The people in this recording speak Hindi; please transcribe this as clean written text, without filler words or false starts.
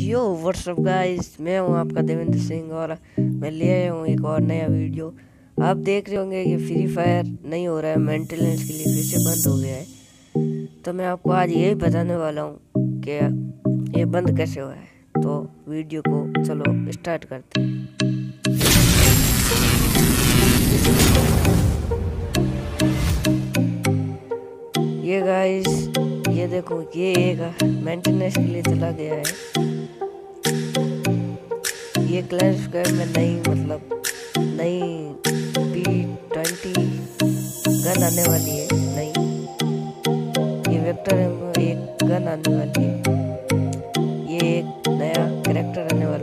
यो व्हाट्सअप गाइस, मैं हूं आपका देवेंद्र सिंह और मैं ले आया हूं एक और नया वीडियो। आप देख रहे होंगे कि फ्री फायर नहीं हो रहा है, मेंटेनेंस के लिए फिर से बंद हो गया है। तो मैं आपको आज यही बताने वाला हूं कि ये बंद कैसे हुआ है। तो वीडियो को चलो स्टार्ट करते हैं। ये गाइस, ये देखो, ये एक मेंटेनेंस के लिए चला गया है। ये क्लैश स्क्वाड में नई P20 गन आने वाली है। नई ये वेक्टर में एक गन आने वाली है। ये एक नया कैरेक्टर आने वाला